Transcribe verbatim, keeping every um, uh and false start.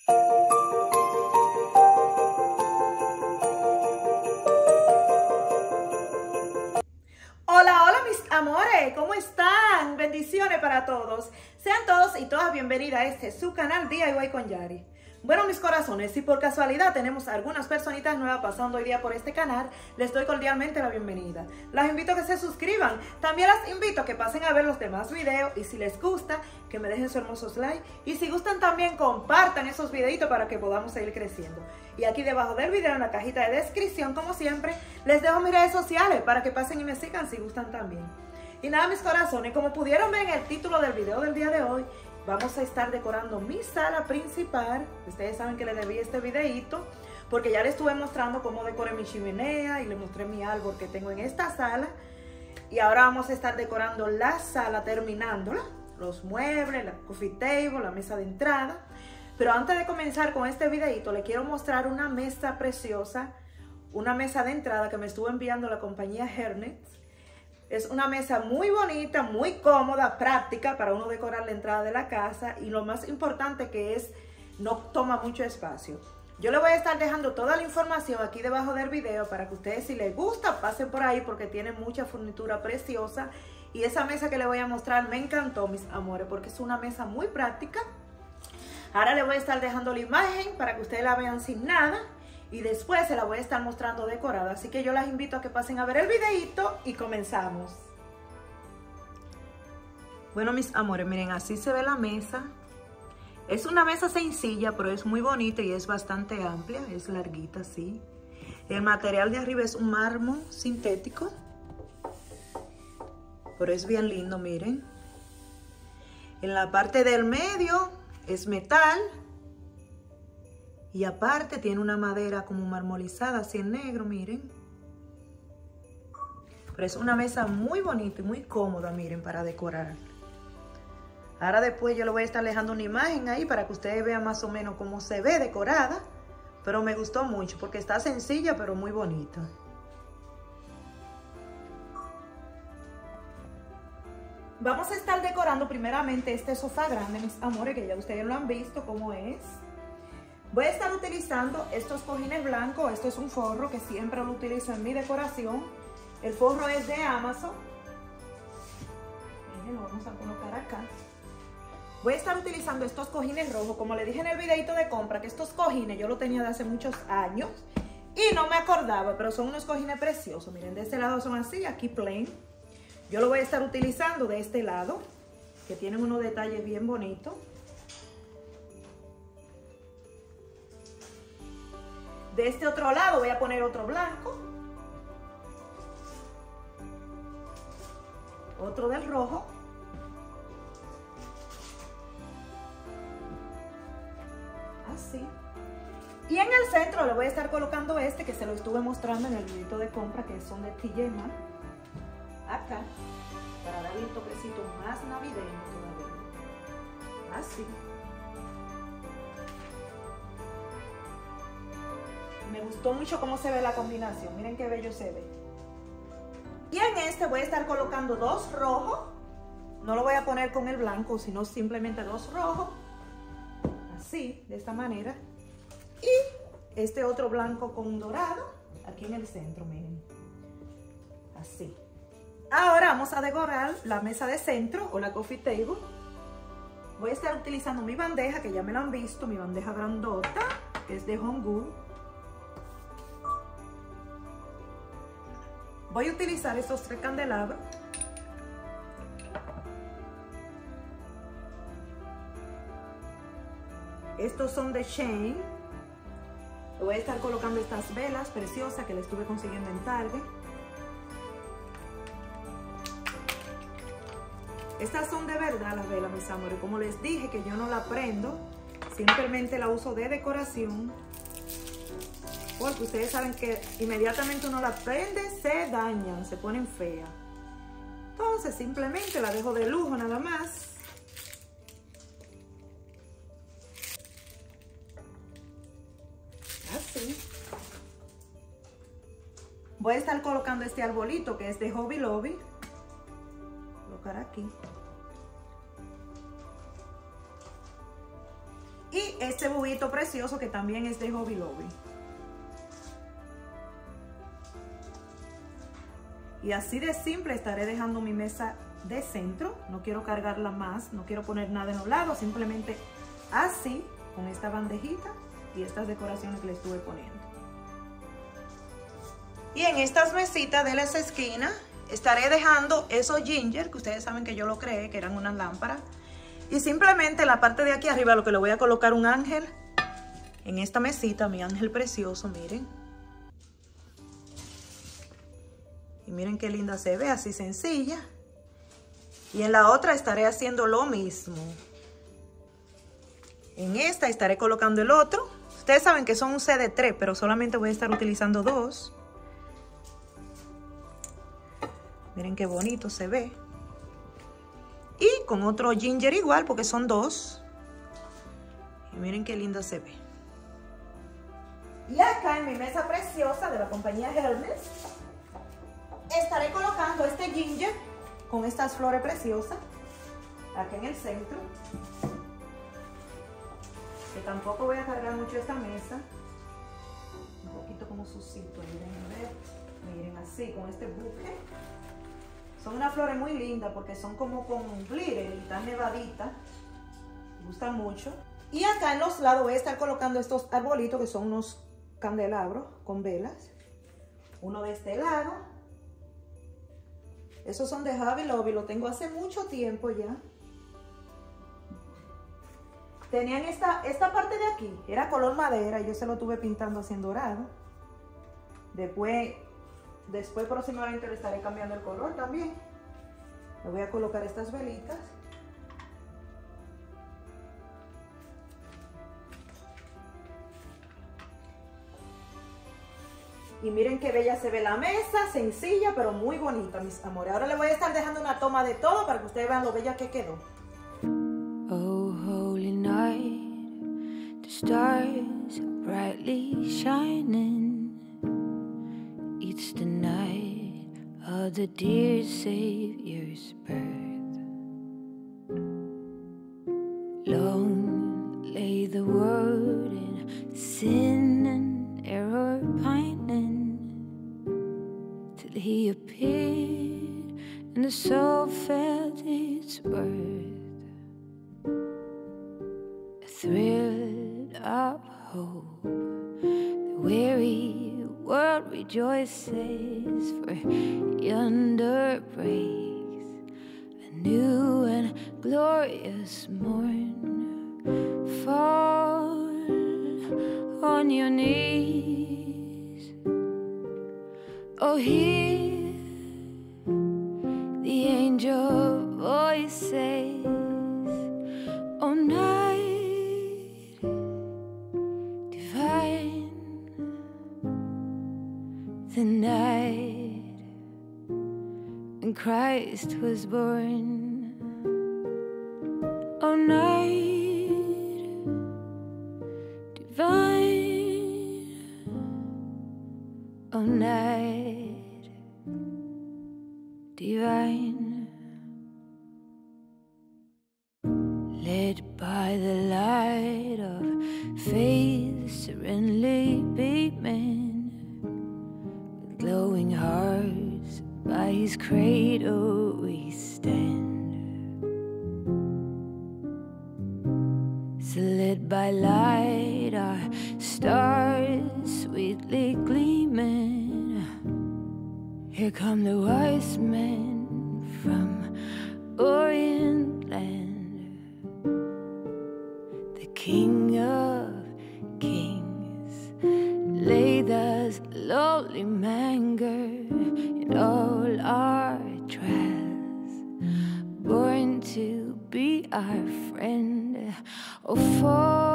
Hola, hola mis amores, ¿cómo están? Bendiciones para todos. Sean todos y todas bienvenidas a este su canal D I Y con Yari. Bueno, mis corazones, si por casualidad tenemos algunas personitas nuevas pasando hoy día por este canal, les doy cordialmente la bienvenida. Las invito a que se suscriban. También las invito a que pasen a ver los demás videos y si les gusta, que me dejen su hermosos like. Y si gustan también, compartan esos videitos para que podamos seguir creciendo. Y aquí debajo del video, en la cajita de descripción, como siempre, les dejo mis redes sociales para que pasen y me sigan si gustan también. Y nada, mis corazones, como pudieron ver en el título del video del día de hoy, vamos a estar decorando mi sala principal. Ustedes saben que les debí este videito porque ya les estuve mostrando cómo decoré mi chimenea y les mostré mi árbol que tengo en esta sala. Y ahora vamos a estar decorando la sala, terminándola, los muebles, la coffee table, la mesa de entrada. Pero antes de comenzar con este videito, les quiero mostrar una mesa preciosa, una mesa de entrada que me estuvo enviando la compañía Hernet. Es una mesa muy bonita, muy cómoda, práctica para uno decorar la entrada de la casa y lo más importante que es, no toma mucho espacio. Yo le voy a estar dejando toda la información aquí debajo del video para que ustedes, si les gusta, pasen por ahí porque tiene mucha furnitura preciosa. Y esa mesa que les voy a mostrar me encantó, mis amores, porque es una mesa muy práctica. Ahora les voy a estar dejando la imagen para que ustedes la vean sin nada. Y después se la voy a estar mostrando decorada. Así que yo las invito a que pasen a ver el videito y comenzamos. Bueno, mis amores, miren, así se ve la mesa. Es una mesa sencilla, pero es muy bonita y es bastante amplia. Es larguita, así. El material de arriba es un mármol sintético. Pero es bien lindo, miren. En la parte del medio es metal. Y aparte tiene una madera como marmolizada, así en negro, miren. Pero es una mesa muy bonita y muy cómoda, miren, para decorar. Ahora después yo le voy a estar dejando una imagen ahí para que ustedes vean más o menos cómo se ve decorada. Pero me gustó mucho porque está sencilla, pero muy bonita. Vamos a estar decorando primeramente este sofá grande, mis amores, que ya ustedes lo han visto cómo es. Voy a estar utilizando estos cojines blancos. Esto es un forro que siempre lo utilizo en mi decoración. El forro es de Amazon. Miren, lo vamos a colocar acá. Voy a estar utilizando estos cojines rojos. Como le dije en el videito de compra, que estos cojines yo los tenía de hace muchos años y no me acordaba, pero son unos cojines preciosos. Miren, de este lado son así, aquí plain. Yo lo voy a estar utilizando de este lado, que tienen unos detalles bien bonitos. De este otro lado voy a poner otro blanco. Otro del rojo. Así. Y en el centro le voy a estar colocando este que se lo estuve mostrando en el videito de compra, que son de T J Maxx. Acá. Para darle un toquecito más navideño todavía. Así. Me gustó mucho cómo se ve la combinación. Miren qué bello se ve. Y en este voy a estar colocando dos rojos. No lo voy a poner con el blanco, sino simplemente dos rojos. Así, de esta manera. Y este otro blanco con dorado. Aquí en el centro, miren. Así. Ahora vamos a decorar la mesa de centro o la coffee table. Voy a estar utilizando mi bandeja, que ya me la han visto. Mi bandeja grandota, que es de Home Goods. Voy a utilizar estos tres candelabros. Estos son de Shane. Le voy a estar colocando estas velas preciosas que le estuve consiguiendo en Target. Estas son de verdad las velas, mis amores. Como les dije que yo no la prendo, simplemente la uso de decoración. Porque ustedes saben que inmediatamente uno la prende, se dañan, se ponen feas. Entonces simplemente la dejo de lujo nada más. Así. Voy a estar colocando este arbolito que es de Hobby Lobby. Colocar aquí. Y este bubito precioso que también es de Hobby Lobby. Y así de simple estaré dejando mi mesa de centro. No quiero cargarla más, no quiero poner nada en los lados, simplemente así, con esta bandejita y estas decoraciones que le estuve poniendo. Y en estas mesitas de las esquinas estaré dejando esos ginger, que ustedes saben que yo lo creé, que eran unas lámparas. Y simplemente en la parte de aquí arriba lo que le voy a colocar un ángel en esta mesita, mi ángel precioso, miren. Y miren qué linda se ve, así sencilla. Y en la otra estaré haciendo lo mismo. En esta estaré colocando el otro. Ustedes saben que son un set de tres, pero solamente voy a estar utilizando dos. Miren qué bonito se ve. Y con otro ginger igual, porque son dos. Y miren qué linda se ve. Y acá en mi mesa preciosa de la compañía Hermes, estaré colocando este ginger con estas flores preciosas. Aquí en el centro. Que tampoco voy a cargar mucho esta mesa. Un poquito como sucito. Miren, a ver. Miren así, con este buque. Son unas flores muy lindas porque son como con glitter y tan nevaditas. Me gustan mucho. Y acá en los lados voy a estar colocando estos arbolitos que son unos candelabros con velas. Uno de este lado. Esos son de Hobby Lobby, lo tengo hace mucho tiempo ya. Tenían esta, esta parte de aquí, era color madera y yo se lo tuve pintando así en dorado. Después... Después próximamente le estaré cambiando el color también. Le voy a colocar estas velitas. Y miren qué bella se ve la mesa, sencilla pero muy bonita, mis amores. Ahora le voy a estar dejando una toma de todo para que ustedes vean lo bella que quedó. Oh, holy night, the stars are brightly shining. It's the night of the dear Savior's birth. Long lay the world in sin and error pining, till he appeared and the soul felt its worth. A thrill of hope, the weary world rejoices, for yonder breaks a new and glorious morn. Fall on your knees, oh, hear the angel voices, oh, night divine. The night when Christ was born. Oh, night divine. Oh, night divine. Led by the light of faith serenely beaming, glowing hearts by his cradle we stand. So led by light our stars sweetly gleaming, here come the wise men from Orient land. The King of Kings laid us lowly manger in all our trials, born to be our friend. Oh, for